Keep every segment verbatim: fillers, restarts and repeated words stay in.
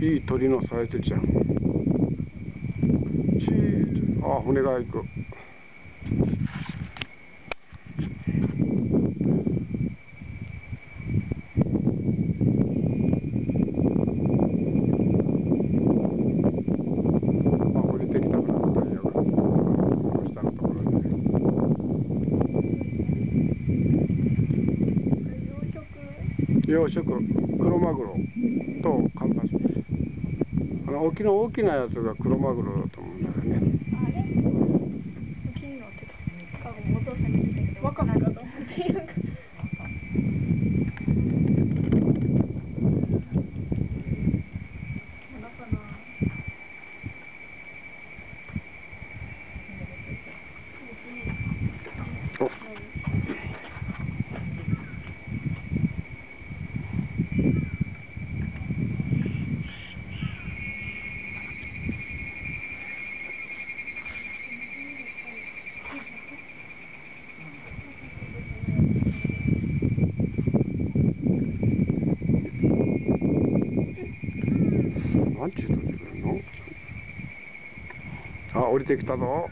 いい鳥のさえてちゃう。チーあ、船が行く。あ、降りてきたからタイヤがこの下のところに。養殖黒マグロとカンパチ。あの沖の大きなやつが黒マグロだと思うんだよね。 あれ気になってた。お父さんに言ってたけど分かんないかと思って。 なんちゅうと自分の。あ、降りてきたぞ。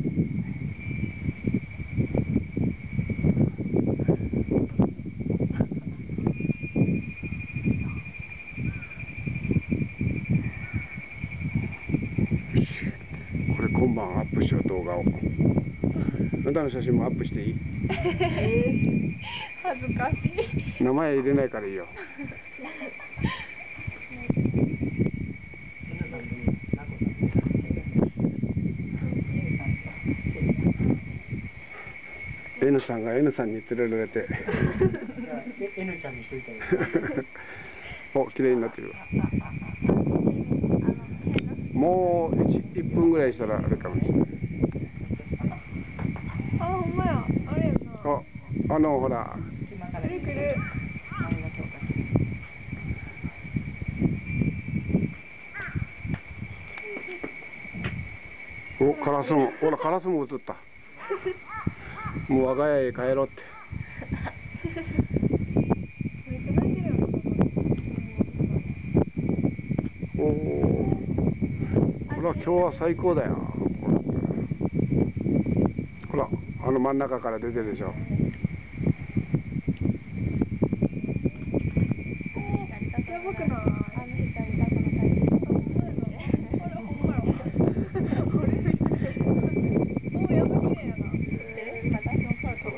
これ今晩アップしよう、動画を。あなたの写真もアップしていい？ えー、恥ずかしい。 名前入れないからいいよ。N さんが N さんに連れられて。 N ちゃんにしといたよ。 お、綺麗になってる。もう 1, いっぷんぐらいしたらあれかもしれない。 あ、ほんまや。あれやな。 あ、あのほら。 くるくる。 お、カラスも、ほらカラスも映った。もう我が家へ帰ろうって。おお。ほら今日は最高だよ。ほらあの真ん中から出てるでしょ。 やばくない？あの人あれだこのタイプ。あらほんまや。これ見て。おやば綺麗やな。え、私のカード。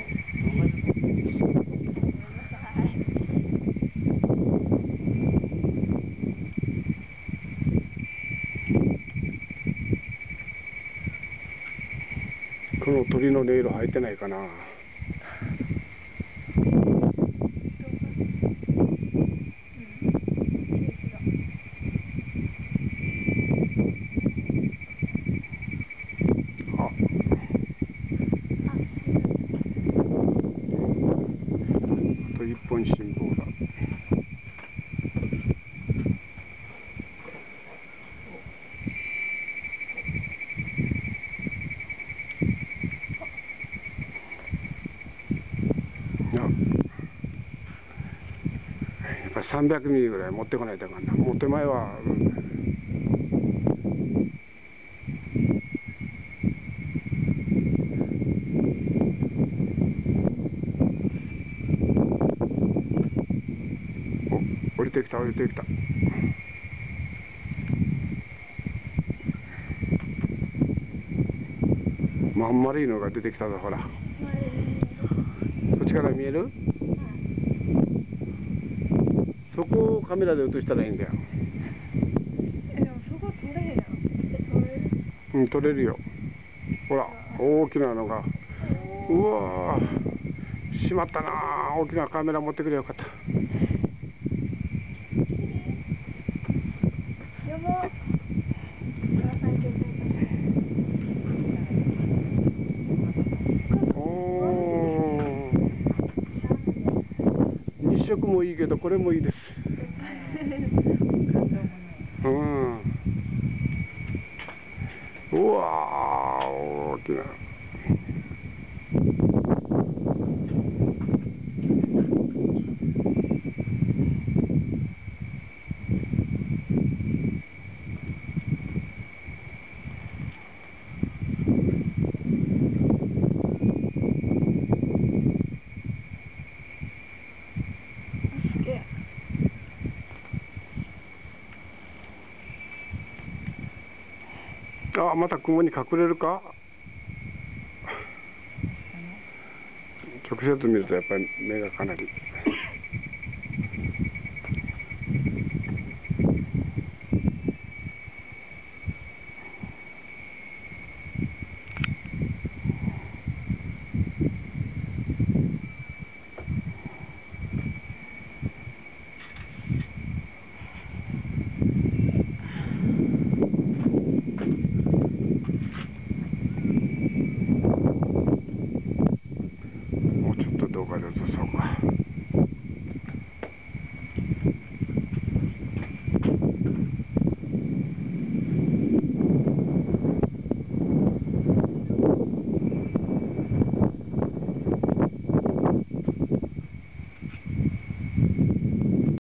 この鳥の音色入ってないかな。あと一本辛抱だ。やっぱりさんびゃくミリぐらい持ってこないとあかんな。もう手前はあるんだよ。お、降りてきた降りてきた。まん丸いのが出てきたぞ、ほら。こっちから見える？そこをカメラで映したらいいんだよ。 え、でもそこ撮れへんやん。撮れる？ うん、撮れるよ。ほら、大きなのが。うわー、しまったなー。大きなカメラ持ってくればよかった。 やば。 おー。日食もいいけど、これもいいです。うん。うわー、大きな。 あ、また雲に隠れるか。直接見るとやっぱり目がかなり